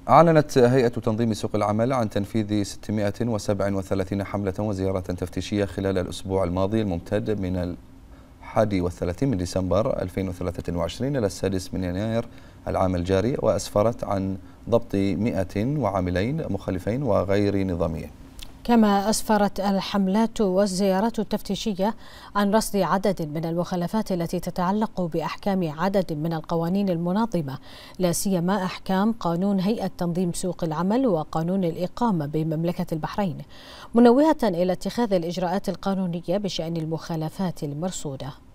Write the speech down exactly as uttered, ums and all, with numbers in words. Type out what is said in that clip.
أعلنت هيئة تنظيم سوق العمل عن تنفيذ ستمائة وسبعة وثلاثين حملة وزيارة تفتيشية خلال الأسبوع الماضي الممتد من الحادي والثلاثين من ديسمبر ألفين وثلاثة وعشرين إلى السادس من يناير العام الجاري، وأسفرت عن ضبط مئة وعاملين مخالفين وغير نظاميين. كما أسفرت الحملات والزيارات التفتيشية عن رصد عدد من المخالفات التي تتعلق بأحكام عدد من القوانين المنظمة، لا سيما أحكام قانون هيئة تنظيم سوق العمل وقانون الإقامة بمملكة البحرين، منوهة إلى اتخاذ الإجراءات القانونية بشأن المخالفات المرصودة.